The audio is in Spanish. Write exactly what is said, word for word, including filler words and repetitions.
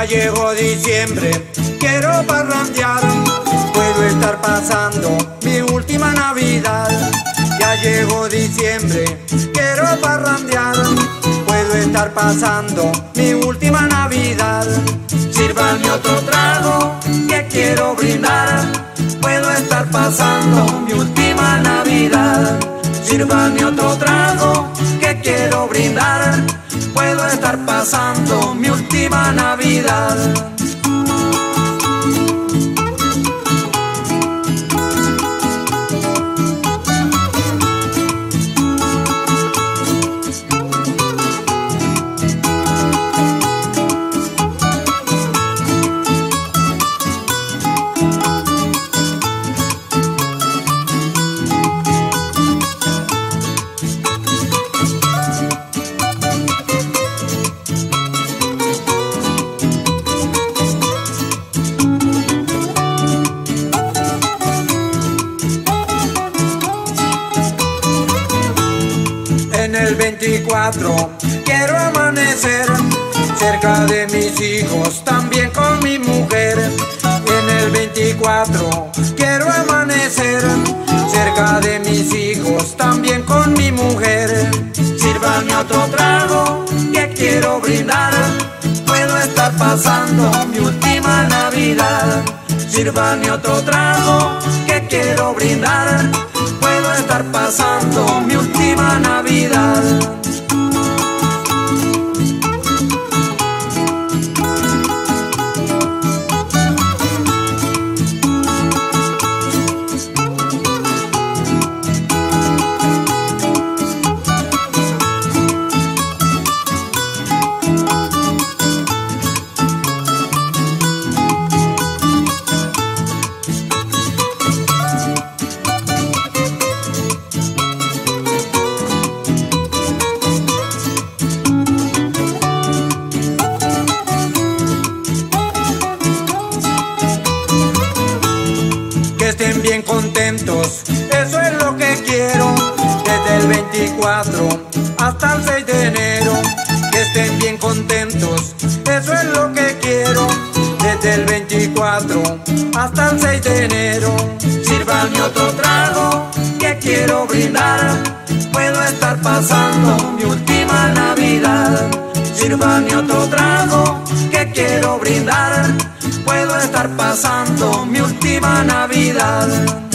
Ya llegó diciembre, quiero parrandear, puedo estar pasando mi última Navidad. Ya llegó diciembre, quiero parrandear, puedo estar pasando mi última Navidad. Sírvanme otro trago que quiero brindar, puedo estar pasando mi última Navidad. Sírvanme otro trago que quiero brindar, puedo estar pasando mi última Navidad. En el veinticuatro quiero amanecer cerca de mis hijos, también con mi mujer. En el veinticuatro quiero amanecer cerca de mis hijos, también con mi mujer. Sírvanme otro trago que quiero brindar, puedo estar pasando mi última Navidad. Sírvanme otro trago que quiero brindar, puedo estar pasando mi última Navidad. Que estén bien contentos, eso es lo que quiero, desde el veinticuatro hasta el seis de enero. Que estén bien contentos, eso es lo que quiero, desde el veinticuatro hasta el seis de enero. Sírvanme otro trago que quiero brindar, puedo estar pasando mi última Navidad. Sírvanme otro trago que quiero brindar, puedo estar pasando mi última Navidad.